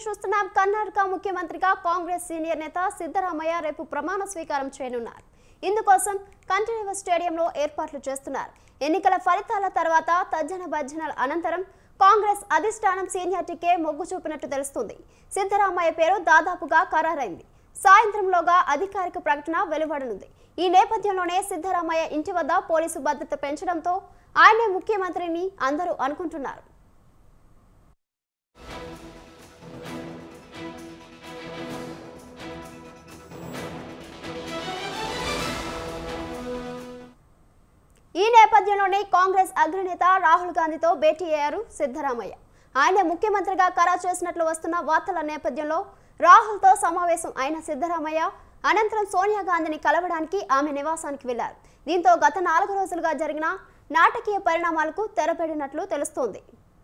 చూస్తున్నాం. కర్ణాటక ముఖ్యమంత్రిగా కాంగ్రెస్ సీనియర్ నేత సిద్ధరామయ్య రేపు ప్రమాణ స్వీకారం చేయనున్నారు. ఇందుకోసం కంటిన్యూవ స్టేడియంలో ఏర్పాట్లు చేస్తున్నారు. ఎన్నికల ఫలితాల తర్వాత తర్జన భర్జనల అనంతరం కాంగ్రెస్ అధిష్టానం సీనియారిటీకే మొగ్గు చూపినట్టు తెలుస్తుంది. సిద్ధరామయ్య పేరు దాదాపుగా ఖరారైంది. సాయంత్రంలోగా అధికారిక ప్రకటన వెలువడనుంది. ఈ నేపథ్యంలోనే సిద్ధరామయ్య ఇంటి వద్ద పోలీసు భద్రత పెంచడంతో ఆయనే ముఖ్యమంత్రిని అందరూ అనుకుంటున్నారు. ఈ నేపథ్యంలోనే కాంగ్రెస్ అగ్రనేత రాహుల్ గాంధీతో భేటీ అయ్యారు సిద్ధరామయ్య. ఆయన ముఖ్యమంత్రిగా ఖరారు చేసినట్లు వస్తున్న వార్తల నేపథ్యంలో రాహుల్తో సమావేశం అయిన సిద్ధరామయ్య అనంతరం సోనియా గాంధీని కలవడానికి ఆమె నివాసానికి వెళ్లారు. దీంతో గత 4 రోజులుగా జరిగిన నాటకీయ పరిణామాలకు తెరపడినట్లు తెలుస్తోంది.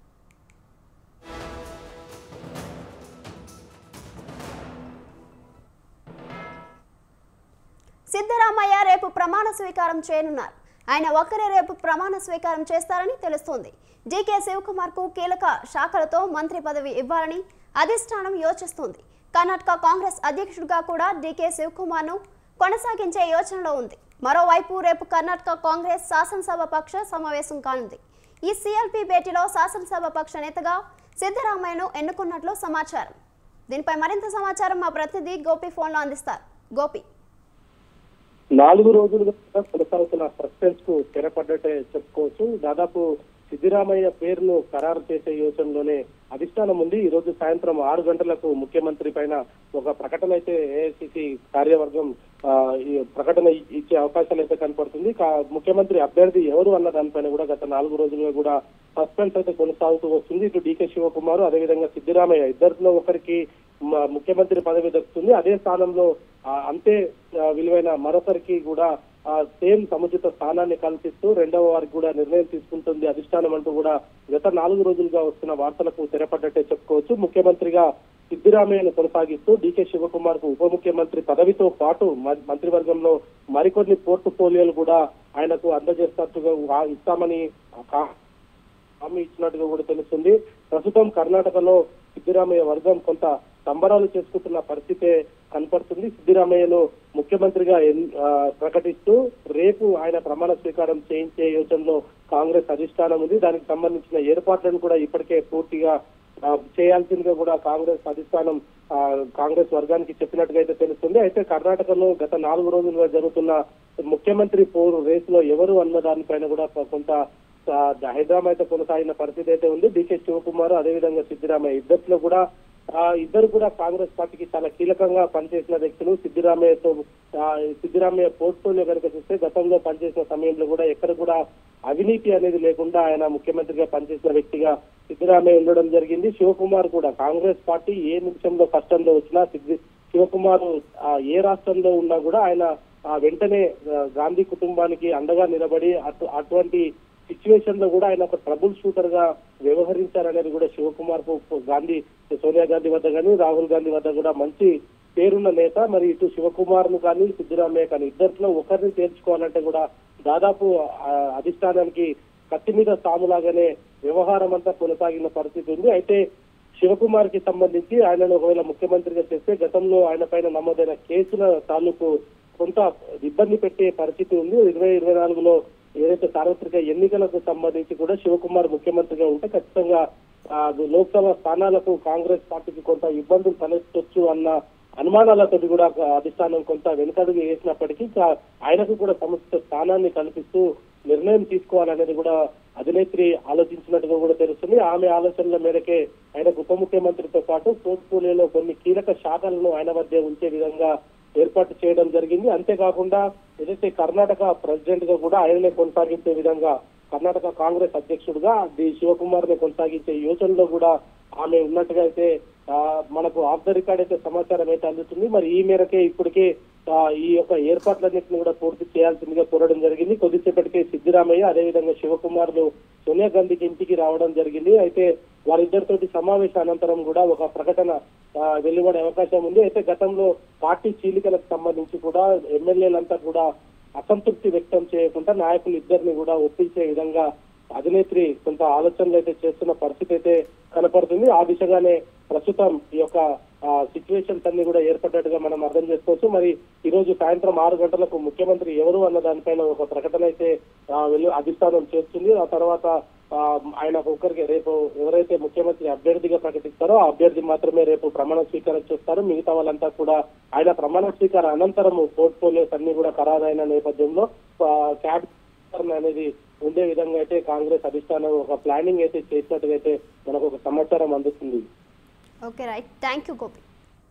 సిద్ధరామయ్య రేపు ప్రమాణ స్వీకారం చేయనున్నారు. ఆయన ఒక్కరే రేపు ప్రమాణ స్వీకారం చేస్తారని తెలుస్తోంది. డీకే శివకుమార్ కు కీలక శాఖలతో మంత్రి పదవి ఇవ్వాలని అధిష్టానం యోచిస్తోంది. కర్ణాటక కాంగ్రెస్ అధ్యక్షుడిగా కూడా డీకే శివకుమార్ ను కొనసాగించే యోచనలో ఉంది. మరోవైపు రేపు కర్ణాటక కాంగ్రెస్ శాసనసభ పక్ష సమావేశం కానుంది. ఈ సిఎల్పి భేటీలో శాసనసభ పక్ష నేతగా సిద్ధరామయ్యను ఎన్నుకున్నట్లు సమాచారం. దీనిపై మరింత సమాచారం మా ప్రతినిధి గోపి ఫోన్లో అందిస్తారు. గోపి, 4 రోజులుగా కొనసాగుతున్న సస్పెన్స్ కు తెరపడ్డట్టే చెప్పుకోవచ్చు. దాదాపు సిద్ధరామయ్య పేరును ఖరారు చేసే యోచనలోనే అధిష్టానం ఉంది. ఈ రోజు సాయంత్రం 6 గంటలకు ముఖ్యమంత్రి పైన ఒక ప్రకటన అయితే ఏఐసిసి కార్యవర్గం ఈ ప్రకటన ఇచ్చే అవకాశాలు అయితే కనపడుతుంది. ముఖ్యమంత్రి అభ్యర్థి ఎవరు అన్న దానిపైన కూడా గత 4 రోజులుగా కూడా సస్పెన్స్ అయితే కొనసాగుతూ వస్తుంది. ఇటు డీకే శివకుమార్ అదేవిధంగా సిద్ధరామయ్య ఇద్దరిలో ఒకరికి ముఖ్యమంత్రి పదవి దక్కుతుంది. అదే స్థానంలో అంతే విలువైన మరొకరికి కూడా సేమ్ సముచిత స్థానాన్ని కల్పిస్తూ రెండవ వారికి కూడా నిర్ణయం తీసుకుంటుంది అధిష్టానం అంటూ కూడా గత 4 రోజులుగా వస్తున్న వార్తలకు తెరపడ్డట్టే చెప్పుకోవచ్చు. ముఖ్యమంత్రిగా సిద్ధరామయ్యను కొనసాగిస్తూ డీకే శివకుమార్ కు ఉప ముఖ్యమంత్రి పదవితో పాటు మంత్రివర్గంలో మరికొన్ని పోర్ట్ఫోలియోలు కూడా ఆయనకు అందజేస్తున్నట్టుగా ఇస్తామని హామీ ఇచ్చినట్టుగా కూడా తెలుస్తుంది. ప్రస్తుతం కర్ణాటకలో సిద్ధరామయ్య వర్గం కొంత సంబరాలు చేసుకుంటున్న పరిస్థితే కనపడుతుంది. సిద్ధరామయ్యను ముఖ్యమంత్రిగా ప్రకటిస్తూ రేపు ఆయన ప్రమాణ స్వీకారం చేయించే యోచనలో కాంగ్రెస్ అధిష్టానం ఉంది. దానికి సంబంధించిన ఏర్పాట్లను కూడా ఇప్పటికే పూర్తిగా చేయాల్సిందిగా కూడా కాంగ్రెస్ అధిష్టానం కాంగ్రెస్ వర్గానికి చెప్పినట్టుగా అయితే తెలుస్తుంది. అయితే కర్ణాటకలో గత 4 రోజులుగా జరుగుతున్న ముఖ్యమంత్రి పోరు రేసులో ఎవరు అన్న దానిపైన కూడా కొంత హైదరాబాద్ అయితే కొనసాగిన పరిస్థితి అయితే ఉంది. డీకే శివకుమార్ అదేవిధంగా సిద్ధరామయ్య ఇద్దరు కూడా కాంగ్రెస్ పార్టీకి చాలా కీలకంగా పనిచేసిన వ్యక్తులు. సిద్ధరామయ్య పోర్ట్ఫోలియో కనుక చూస్తే గతంలో పనిచేసిన సమయంలో కూడా ఎక్కడ కూడా అవినీతి అనేది లేకుండా ఆయన ముఖ్యమంత్రిగా పనిచేసిన వ్యక్తిగా సిద్ధరామయ్య ఉండడం జరిగింది. శివకుమార్ కూడా కాంగ్రెస్ పార్టీ ఏ నిమిషంలో కష్టంలో వచ్చినా శివకుమార్ ఏ రాష్ట్రంలో ఉన్నా కూడా ఆయన వెంటనే గాంధీ కుటుంబానికి అండగా నిలబడి అటువంటి సిచ్యువేషన్ లో కూడా ఆయన ఒక ట్రబుల్ షూటర్ గా వ్యవహరించారనేది కూడా శివకుమార్ కు సోనియా గాంధీ వద్ద కానీ రాహుల్ గాంధీ వద్ద కూడా మంచి పేరున్న నేత. మరి ఇటు శివకుమార్ ను కానీ సిద్ధరామయ్య కానీ ఇద్దరిలో ఒకరిని చేర్చుకోవాలంటే కూడా దాదాపు అధిష్టానానికి కత్తి మీద సాములాగానే వ్యవహారం అంతా కొనసాగిన పరిస్థితి ఉంది. అయితే శివకుమార్ కి సంబంధించి ఆయనను ఒకవేళ ముఖ్యమంత్రిగా చేస్తే గతంలో ఆయన పైన నమోదైన కేసుల తాలూకు కొంత ఇబ్బంది పెట్టే పరిస్థితి ఉంది. 2024లో ఏదైతే సార్వత్రిక ఎన్నికలకు సంబంధించి కూడా శివకుమార్ ముఖ్యమంత్రిగా ఉంటే ఖచ్చితంగా లోక్సభ స్థానాలకు కాంగ్రెస్ పార్టీకి కొంత ఇబ్బందులు తలెత్తొచ్చు అన్న అనుమానాలతో కూడా అధిష్టానం కొంత వెనుకడుగు వేసినప్పటికీ ఆయనకు కూడా సముచిత స్థానాన్ని కల్పిస్తూ నిర్ణయం తీసుకోవాలనేది కూడా అధినేత్రి ఆలోచించినట్టుగా కూడా తెలుస్తుంది. ఆమె ఆలోచనల మేరకే ఆయనకు ఉప ముఖ్యమంత్రితో పాటు పోర్ట్ఫోలియోలో కొన్ని కీలక శాఖలను ఆయన వద్ద ఉంచే విధంగా ఏర్పాటు చేయడం జరిగింది. అంతేకాకుండా ఏదైతే కర్ణాటక ప్రెసిడెంట్ గా కూడా ఆయననే కొనసాగించే విధంగా కర్ణాటక కాంగ్రెస్ అధ్యక్షుడిగా శివకుమార్ ని కొనసాగించే యోచనలో కూడా ఆమె ఉన్నట్టుగా అయితే మనకు ఆఫ్ ద రికార్డ్ అయితే సమాచారం అయితే అందుతుంది. మరి ఈ మేరకే ఇప్పటికే ఈ యొక్క ఏర్పాట్లన్నింటినీ కూడా పూర్తి చేయాల్సిందిగా కోరడం జరిగింది. కొద్దిసేపటికే సిద్ధరామయ్య అదేవిధంగా శివకుమార్ ను సోనియా గాంధీకి ఇంటికి రావడం జరిగింది. అయితే వారిద్దరితోటి సమావేశ అనంతరం కూడా ఒక ప్రకటన వెలువడే అవకాశం ఉంది. అయితే గతంలో పార్టీ చీలికలకు సంబంధించి కూడా ఎమ్మెల్యేలంతా కూడా అసంతృప్తి వ్యక్తం చేయకుండా నాయకులు ఇద్దరిని కూడా ఒప్పించే విధంగా అధినేత్రి కొంత ఆలోచనలు అయితే చేస్తున్న పరిస్థితి అయితే కనపడుతుంది. ఆ దిశగానే ప్రస్తుతం ఈ యొక్క సిచ్యువేషన్స్ అన్ని కూడా ఏర్పడ్డట్టుగా మనం అర్థం చేసుకోవచ్చు. మరి ఈ రోజు సాయంత్రం 6 గంటలకు ముఖ్యమంత్రి ఎవరు అన్న దానిపైన ఒక ప్రకటన అయితే అధిష్టానం చేస్తుంది. ఆ తర్వాత ఆయన ఒక్కరికి రేపు ఎవరైతే ముఖ్యమంత్రి అభ్యర్థిగా ప్రకటిస్తారో ఆ అభ్యర్థి మాత్రమే రేపు ప్రమాణ స్వీకారం చేస్తారు. మిగతా వాళ్ళంతా కూడా ఆయన ప్రమాణ స్వీకారం అనంతరం పోర్ట్ఫోలియోస్ అన్ని కూడా ఖరారైన నేపథ్యంలో క్యాబినెట్ అనేది ఉండే విధంగా అయితే కాంగ్రెస్ అధిష్టానం ఒక ప్లానింగ్ అయితే చేసినట్టుగా అయితే మనకు ఒక సమాచారం అందుతుంది. Okay right, thank you Gopi.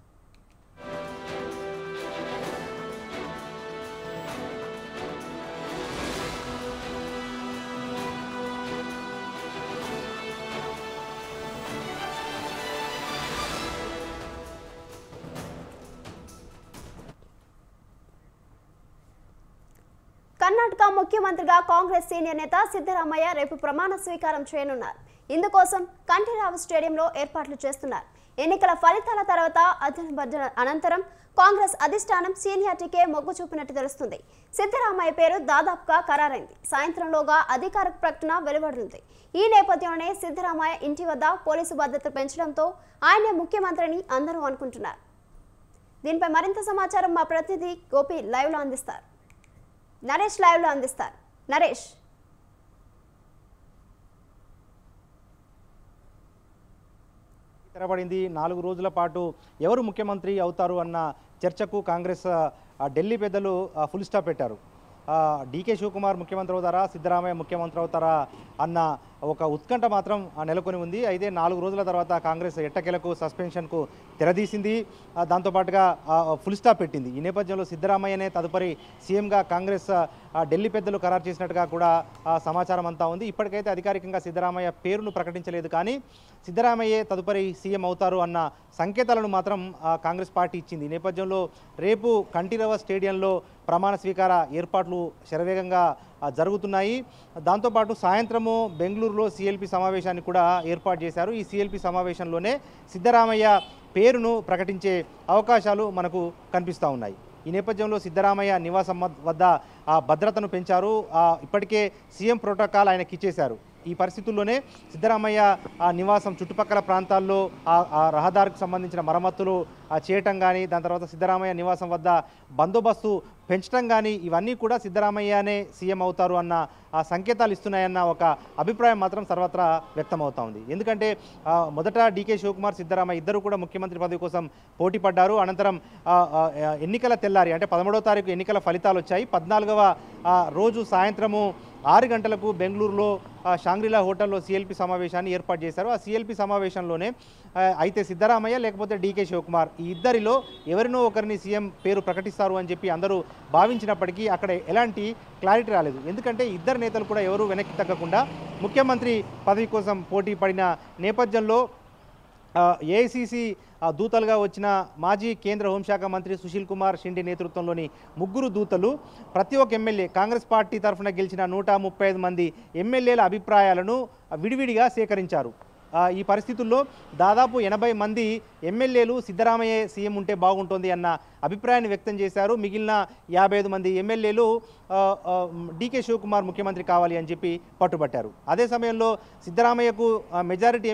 Karnataka ముఖ్యమంత్రిగా కాంగ్రెస్ సీనియర్ నేత సిద్ధరామయ్య రేపు ప్రమాణ స్వీకారం చేయనున్నారు. ఇందుకోసం కంఠీరావు స్టేడియంలో ఏర్పాట్లు చేస్తున్నారు. ఎన్నికల ఫలితాల తర్వాత అనంతరం కాంగ్రెస్ అధిష్టానం సీనియారిటీకే మొగ్గు చూపినట్టు తెలుస్తుంది. సిద్ధరామయ్య పేరు దాదాపుగా ఖరారైంది. సాయంత్రంలోగా అధికారిక ప్రకటన వెలువడనుంది. ఈ నేపథ్యంలోనే సిద్ధరామయ్య ఇంటి వద్ద పోలీసు భద్రత పెంచడంతో ఆయనే ముఖ్యమంత్రిని అందరూ అనుకుంటున్నారు. దీనిపై మరింత సమాచారం మా ప్రతినిధి గోపి లైవ్లో అందిస్తారు. నరేష్ లైవ్లో అందిస్తారు. నరేష్, తెరబడింది. 4 రోజుల పాటు ఎవరు ముఖ్యమంత్రి అవుతారు అన్న చర్చకు కాంగ్రెస్ ఢిల్లీ పెద్దలు ఫుల్ స్టాప్ పెట్టారు. డీకే శివకుమార్ ముఖ్యమంత్రి అవుతారా, సిద్ధరామయ్య ముఖ్యమంత్రి అవుతారా అన్న ఒక ఉత్కంఠ మాత్రం నెలకొని ఉంది. అయితే 4 రోజుల తర్వాత కాంగ్రెస్ ఎట్టకేలకు సస్పెన్షన్కు తెరదీసింది. దాంతోపాటుగా ఫుల్ స్టాప్ పెట్టింది. ఈ నేపథ్యంలో సిద్ధరామయ్యనే తదుపరి సీఎంగా కాంగ్రెస్ ఢిల్లీ పెద్దలు ఖరారు చేసినట్టుగా కూడా సమాచారం అంతా ఉంది. ఇప్పటికైతే అధికారికంగా సిద్ధరామయ్య పేరును ప్రకటించలేదు, కానీ సిద్ధరామయ్యే తదుపరి సీఎం అవుతారు అన్న సంకేతాలను మాత్రం కాంగ్రెస్ పార్టీ ఇచ్చింది. ఈ నేపథ్యంలో రేపు కంఠీరవ స్టేడియంలో ప్రమాణ స్వీకార ఏర్పాట్లు శరవేగంగా జరుగుతున్నాయి. దాంతోపాటు సాయంత్రము బెంగళూరులో సిఎల్పి సమావేశాన్ని కూడా ఏర్పాటు చేశారు. ఈ సిఎల్పి సమావేశంలోనే సిద్ధరామయ్య పేరును ప్రకటించే అవకాశాలు మనకు కనిపిస్తూ ఉన్నాయి. ఈ నేపథ్యంలో సిద్ధరామయ్య నివాసం వద్ద భద్రతను పెంచారు. ఇప్పటికే సీఎం ప్రోటోకాల్ ఆయనకి ఇచ్చేశారు. ఈ పరిస్థితుల్లోనే సిద్ధరామయ్య నివాసం చుట్టుపక్కల ప్రాంతాల్లో రహదారికి సంబంధించిన మరమ్మతులు చేయటం కానీ, దాని తర్వాత సిద్ధరామయ్య నివాసం వద్ద బందోబస్తు పెంచడం కానీ, ఇవన్నీ కూడా సిద్ధరామయ్యనే సీఎం అవుతారు అన్న సంకేతాలు ఇస్తున్నాయన్న ఒక అభిప్రాయం మాత్రం సర్వత్రా వ్యక్తమవుతా ఉంది. ఎందుకంటే మొదట డీకే శివకుమార్, సిద్ధరామయ్య ఇద్దరు కూడా ముఖ్యమంత్రి పదవి కోసం పోటీ పడ్డారు. అనంతరం ఎన్నికల తెల్లారి అంటే 13వ తారీఖు ఎన్నికల ఫలితాలు వచ్చాయి. 14వ రోజు సాయంత్రము 6 గంటలకు బెంగళూరులో షాంగ్రీలా హోటల్లో సిఎల్పి సమావేశాన్ని ఏర్పాటు చేశారు. ఆ సిఎల్పి సమావేశంలోనే అయితే సిద్ధరామయ్య లేకపోతే డీకే శివకుమార్ ఈ ఇద్దరిలో ఎవరినో ఒకరిని సీఎం పేరు ప్రకటిస్తారు అని చెప్పి అందరూ భావించినప్పటికీ అక్కడ ఎలాంటి క్లారిటీ రాలేదు. ఎందుకంటే ఇద్దరు నేతలు కూడా ఎవరు వెనక్కి తగ్గకుండా ముఖ్యమంత్రి పదవి కోసం పోటీ పడిన నేపథ్యంలో ఏఐసిసి దూతలుగా వచ్చిన మాజీ కేంద్ర హోంశాఖ మంత్రి సుశీల్ కుమార్ షిండే నేతృత్వంలోని 3 దూతలు ప్రతి ఒక్క ఎమ్మెల్యే కాంగ్రెస్ పార్టీ తరఫున గెలిచిన 135 మంది ఎమ్మెల్యేల అభిప్రాయాలను విడివిడిగా సేకరించారు. ఈ పరిస్థితుల్లో దాదాపు 80 మంది ఎమ్మెల్యేలు సిద్ధరామయ్య సీఎం ఉంటే బాగుంటుంది అన్న అభిప్రాయాన్ని వ్యక్తం చేశారు. మిగిలిన 55 మంది ఎమ్మెల్యేలు డీకే శివకుమార్ ముఖ్యమంత్రి కావాలి అని చెప్పి పట్టుబట్టారు. అదే సమయంలో సిద్ధరామయ్యకు మెజారిటీ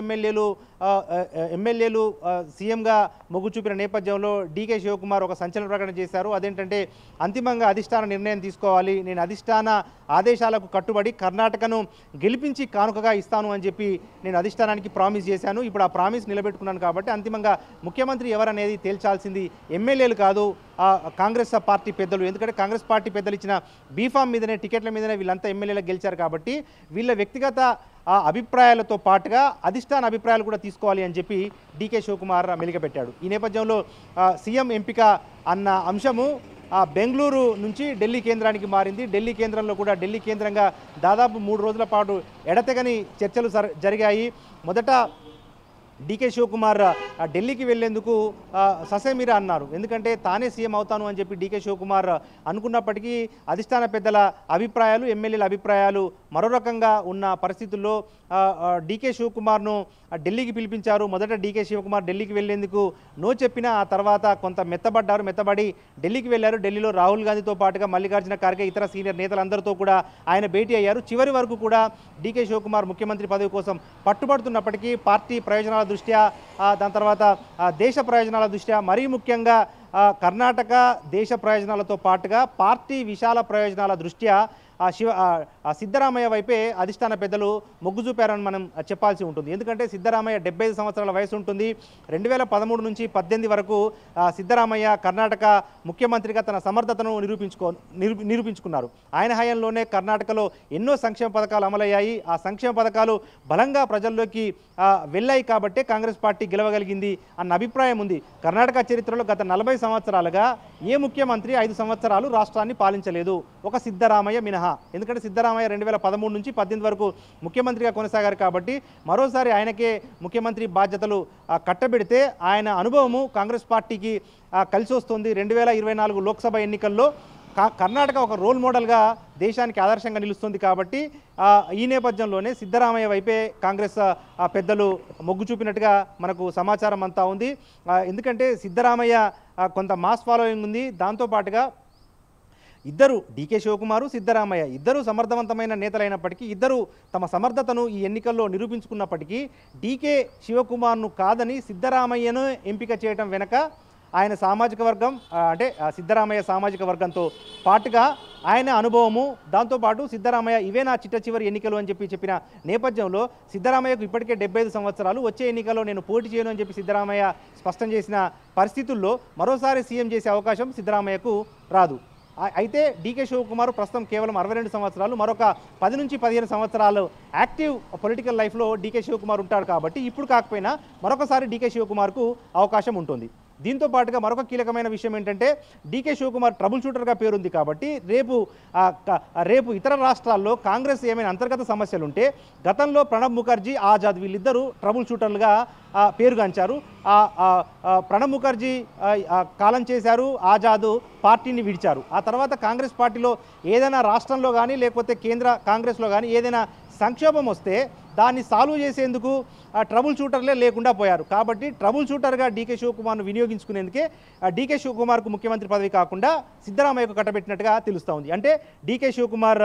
ఎమ్మెల్యేలు సీఎంగా మొగ్గు చూపిన నేపథ్యంలో డీకే శివకుమార్ ఒక సంచలన ప్రకటన చేశారు. అదేంటంటే అంతిమంగా అధిష్టాన నిర్ణయం తీసుకోవాలి, నేను అధిష్టాన ఆదేశాలకు కట్టుబడి కర్ణాటకను గెలిపించి కానుకగా ఇస్తాను అని చెప్పి నేను అధిష్టానానికి ప్రామిస్ చేశాను. ఇప్పుడు ఆ ప్రామిస్ నిలబెట్టుకున్నాను కాబట్టి అంతిమంగా ముఖ్యమంత్రి ఎవరనేది తేల్చాల్సింది ఎమ్మెల్యేలు కాదు, కాంగ్రెస్ పార్టీ పెద్దలు. ఎందుకంటే కాంగ్రెస్ పార్టీ పెద్దలు ఇచ్చిన బీఫామ్ మీదనే, టికెట్ల మీదనే వీళ్ళంతా ఎమ్మెల్యేలకు గెలిచారు కాబట్టి వీళ్ళ వ్యక్తిగత అభిప్రాయాలతో పాటుగా అధిష్టాన అభిప్రాయాలు కూడా తీసుకోవాలి అని చెప్పి డీకే శివకుమార్ మెలికపెట్టాడు. ఈ నేపథ్యంలో సీఎం ఎంపిక అన్న అంశము బెంగళూరు నుంచి ఢిల్లీ కేంద్రానికి మారింది. ఢిల్లీ కేంద్రంలో కూడా ఢిల్లీ కేంద్రంగా దాదాపు 3 రోజుల పాటు ఎడతెగని చర్చలు జరిగాయి. మొదట డీకే శివకుమార్ ఢిల్లీకి వెళ్లేందుకు ససేమిరా అన్నారు. ఎందుకంటే తానే సీఎం అవుతాను అని చెప్పి డీకే శివకుమార్ అనుకున్నప్పటికీ అధిష్టాన పెద్దల అభిప్రాయాలు, ఎమ్మెల్యేల అభిప్రాయాలు మరో రకంగా ఉన్న పరిస్థితుల్లో డీకే శివకుమార్ను ఢిల్లీకి పిలిపించారు. మొదట డీకే శివకుమార్ ఢిల్లీకి వెళ్లేందుకు నో చెప్పినా ఆ తర్వాత కొంత మెత్తబడి ఢిల్లీకి వెళ్లారు. ఢిల్లీలో రాహుల్ గాంధీతో పాటుగా మల్లికార్జున ఖార్గే, ఇతర సీనియర్ నేతలందరితో కూడా ఆయన భేటీ అయ్యారు. చివరి వరకు కూడా డీకే శివకుమార్ ముఖ్యమంత్రి పదవి కోసం పట్టుబడుతున్నప్పటికీ పార్టీ ప్రయోజనాల దృష్ట్యా దాని తర్వాత దేశ ప్రయోజనాల దృష్ట్యా మరీ ముఖ్యంగా కర్ణాటక దేశ ప్రయోజనాలతో పాటుగా పార్టీ విశాల ప్రయోజనాల దృష్ట్యా సిద్ధరామయ్య వైపే అధిష్టాన పెద్దలు మొగ్గు చూపారని మనం చెప్పాల్సి ఉంటుంది. ఎందుకంటే సిద్ధరామయ్య 75 సంవత్సరాల వయసు ఉంటుంది. 2013 నుంచి 18 వరకు సిద్ధరామయ్య కర్ణాటక ముఖ్యమంత్రిగా తన సమర్థతను నిరూపించుకున్నారు. ఆయన హయాంలోనే కర్ణాటకలో ఎన్నో సంక్షేమ పథకాలు అమలయ్యాయి. ఆ సంక్షేమ పథకాలు బలంగా ప్రజల్లోకి వెళ్ళాయి కాబట్టే కాంగ్రెస్ పార్టీ గెలవగలిగింది అన్న అభిప్రాయం ఉంది. కర్ణాటక చరిత్రలో గత 40 సంవత్సరాలుగా ఏ ముఖ్యమంత్రి 5 సంవత్సరాలు రాష్ట్రాన్ని పాలించలేదు, ఒక సిద్ధరామయ్య మినహా. ఎందుకంటే సిద్ధరామయ్య 2013 నుంచి 18 వరకు ముఖ్యమంత్రిగా కొనసాగారు కాబట్టి మరోసారి ఆయనకే ముఖ్యమంత్రి బాధ్యతలు కట్టబెడితే ఆయన అనుభవము కాంగ్రెస్ పార్టీకి కలిసి వస్తుంది. 2024 లోక్సభ ఎన్నికల్లో కర్ణాటక ఒక రోల్ మోడల్గా దేశానికి ఆదర్శంగా నిలుస్తుంది కాబట్టి ఈ నేపథ్యంలోనే సిద్ధరామయ్య వైపే కాంగ్రెస్ పెద్దలు మొగ్గు చూపినట్టుగా మనకు సమాచారం అంతా ఉంది. ఎందుకంటే సిద్ధరామయ్య కొంత మాస్ ఫాలోయింగ్ ఉంది. దాంతోపాటుగా ఇద్దరు డీకే శివకుమారు సిద్ధరామయ్య ఇద్దరు సమర్థవంతమైన నేతలైనప్పటికీ ఇద్దరు తమ సమర్థతను ఈ ఎన్నికల్లో నిరూపించుకున్నప్పటికీ డీకే శివకుమార్ను కాదని సిద్ధరామయ్యను ఎంపిక చేయడం వెనక ఆయన సామాజిక వర్గం అంటే సిద్ధరామయ్య సామాజిక వర్గంతో పాటుగా ఆయన అనుభవము, దాంతోపాటు సిద్ధరామయ్య ఇవే నా చిట్ట చివరి ఎన్నికలు అని చెప్పిన నేపథ్యంలో సిద్ధరామయ్యకు ఇప్పటికే 75 సంవత్సరాలు, వచ్చే ఎన్నికల్లో నేను పోటీ చేయను అని చెప్పి సిద్ధరామయ్య స్పష్టం చేసిన పరిస్థితుల్లో మరోసారి సీఎం చేసే అవకాశం సిద్ధరామయ్యకు రాదు. అయితే డీకే శివకుమార్ ప్రస్తుతం కేవలం 62 సంవత్సరాలు, మరొక 10 నుంచి 15 సంవత్సరాలు యాక్టివ్ పొలిటికల్ లైఫ్లో డీకే శివకుమార్ ఉంటాడు కాబట్టి ఇప్పుడు కాకపోయినా మరొకసారి డీకే శివకుమార్కు అవకాశం ఉంటుంది. దీంతో పాటుగా మరొక కీలకమైన విషయం ఏంటంటే డీకే శివకుమార్ ట్రబుల్ షూటర్గా పేరుంది కాబట్టి రేపు ఇతర రాష్ట్రాల్లో కాంగ్రెస్ ఏమైనా అంతర్గత సమస్యలు ఉంటే గతంలో ప్రణబ్ ముఖర్జీ, ఆజాద్ వీళ్ళిద్దరూ ట్రబుల్ షూటర్లుగా పేరుగాంచారు. ప్రణబ్ ముఖర్జీ కాలం చేశారు, ఆజాద్ పార్టీని విడిచారు. ఆ తర్వాత కాంగ్రెస్ పార్టీలో ఏదైనా రాష్ట్రంలో కానీ లేకపోతే కేంద్ర కాంగ్రెస్లో కానీ ఏదైనా సంక్షోభం వస్తే దాన్ని సాల్వ్ చేసేందుకు ట్రబుల్ షూటర్లే లేకుండా పోయారు. కాబట్టి ట్రబుల్ షూటర్గా డీకే శివకుమార్ను వినియోగించుకునేందుకే డీకే శివకుమార్కు ముఖ్యమంత్రి పదవి కాకుండా సిద్ధరామయ్యకు కట్టబెట్టినట్టుగా తెలుస్తూ ఉంది. అంటే డీకే శివకుమార్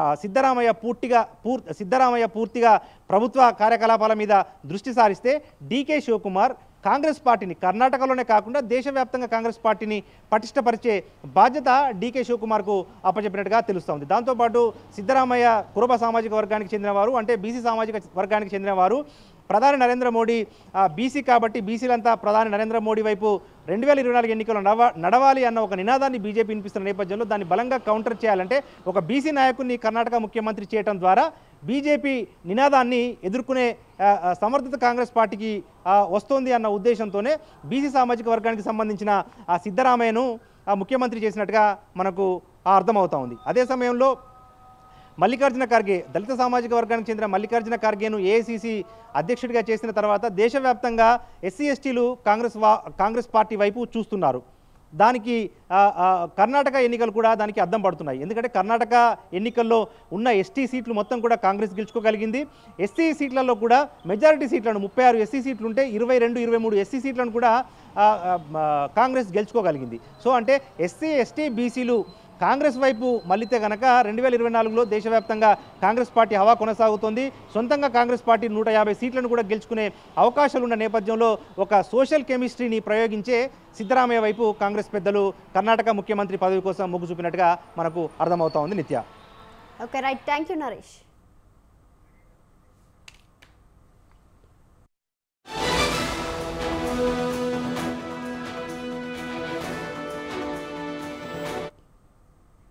సిద్ధరామయ్య పూర్తిగా ప్రభుత్వ కార్యకలాపాల మీద దృష్టి సారిస్తే డీకే శివకుమార్ కాంగ్రెస్ పార్టీని కర్ణాటకలోనే కాకుండా దేశవ్యాప్తంగా కాంగ్రెస్ పార్టీని పటిష్టపరిచే బాధ్యత డీకే శివకుమార్కు అప్పచెప్పినట్టుగా తెలుస్తోంది. దాంతోపాటు సిద్ధరామయ్య కురుబ సామాజిక వర్గానికి చెందినవారు, అంటే బీసీ సామాజిక వర్గానికి చెందినవారు. ప్రధాని నరేంద్ర మోడీ బీసీ కాబట్టి బీసీలంతా ప్రధాని నరేంద్ర మోడీ వైపు 2024 ఎన్నికలు నడవాలి అన్న ఒక నినాదాన్ని బీజేపీ వినిపిస్తున్న నేపథ్యంలో దాన్ని బలంగా కౌంటర్ చేయాలంటే ఒక బీసీ నాయకుడిని కర్ణాటక ముఖ్యమంత్రి చేయడం ద్వారా బీజేపీ నినాదాన్ని ఎదుర్కొనే సమర్థత కాంగ్రెస్ పార్టీకి వస్తోంది అన్న ఉద్దేశంతోనే బీసీ సామాజిక వర్గానికి సంబంధించిన సిద్ధరామయ్యను ముఖ్యమంత్రి చేసినట్టుగా మనకు అర్థమవుతా ఉంది. అదే సమయంలో మల్లికార్జున ఖర్గే, దళిత సామాజిక వర్గానికి చెందిన మల్లికార్జున ఖర్గేను ఏఐసీసీ అధ్యక్షుడిగా చేసిన తర్వాత దేశవ్యాప్తంగా ఎస్సీ ఎస్టీలు కాంగ్రెస్ పార్టీ వైపు చూస్తున్నారు. దానికి కర్ణాటక ఎన్నికలు కూడా దానికి అద్దం పడుతున్నాయి. ఎందుకంటే కర్ణాటక ఎన్నికల్లో ఉన్న ఎస్టీ సీట్లు మొత్తం కూడా కాంగ్రెస్ గెలుచుకోగలిగింది. ఎస్సీ సీట్లలో కూడా మెజారిటీ సీట్లను 36 ఎస్సీ సీట్లు ఉంటే 22-23 ఎస్సీ సీట్లను కూడా కాంగ్రెస్ గెలుచుకోగలిగింది. సో అంటే ఎస్సీ ఎస్టీ బీసీలు కాంగ్రెస్ వైపు మళ్ళీతే కనుక 2024లో దేశవ్యాప్తంగా కాంగ్రెస్ పార్టీ హవా కొనసాగుతోంది. సొంతంగా కాంగ్రెస్ పార్టీ 150 సీట్లను కూడా గెలుచుకునే అవకాశాలున్న నేపథ్యంలో ఒక సోషల్ కెమిస్ట్రీని ప్రయోగించే సిద్ధరామయ్య వైపు కాంగ్రెస్ పెద్దలు కర్ణాటక ముఖ్యమంత్రి పదవి కోసం మొగ్గు చూపినట్టుగా మనకు అర్థమవుతా ఉంది. Nitya. Okay, right. Thank you Naresh.